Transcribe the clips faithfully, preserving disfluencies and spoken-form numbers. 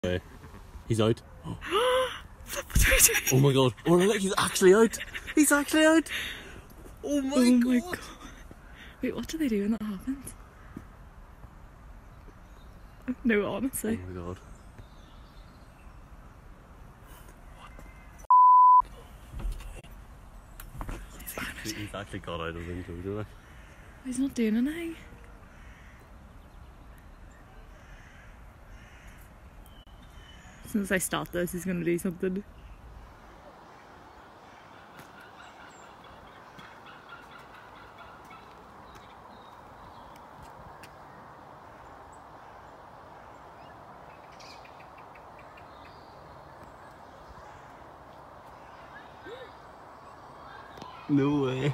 Uh, he's out. Oh my god. Oh no, look, he's actually out. He's actually out. Oh my, oh god. my god. Wait, what do they do when that happens? No, honestly. Oh my god. He's, he's actually got out of the enclosure, like. He's not doing anything. As soon as I start this, he's gonna do something. No way.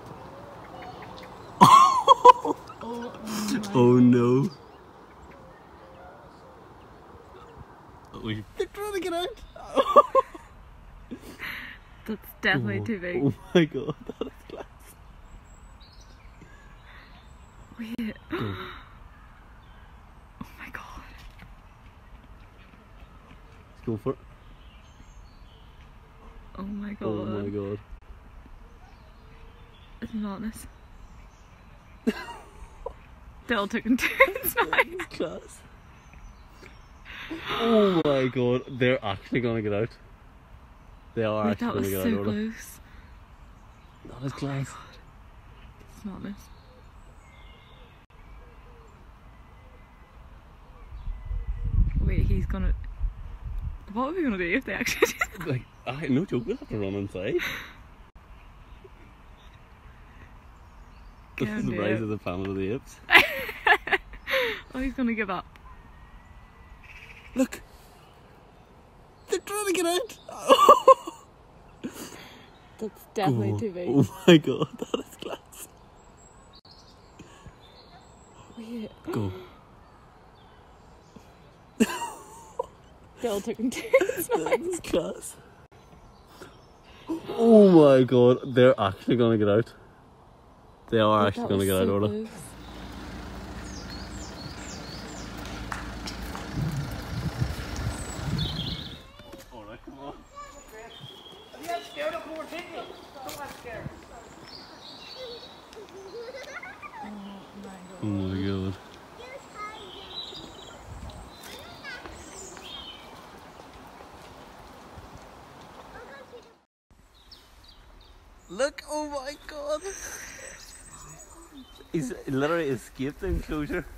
Oh, oh, oh no. Oh, they're trying to get out. That's definitely oh, too big. Oh my god, that is class. Wait. Go. Oh my god. Let's go for it. Oh my god. Oh my god. It's madness. They all took in turns now. Class. Oh my god, they're actually gonna get out. They are Wait, actually that gonna was get so out. close. That is Oh class. my god. It's madness. Wait, he's gonna... What are we gonna do if they actually do that? Like, I no joke, we'll have to run inside. This is the rise of the Planet of the Apes. Oh, he's gonna give up. Look! They're trying to get out! That's definitely oh, too big. Oh my god, that is class. Wait. Go. They all took in turns. That is class. Oh my god, they're actually gonna get out. They are Wait, actually gonna get so out, Orla. close. Alright, come on. Are you scared of more people? Don't get scared. Oh my god. Look, oh my god. He's literally escaped the enclosure.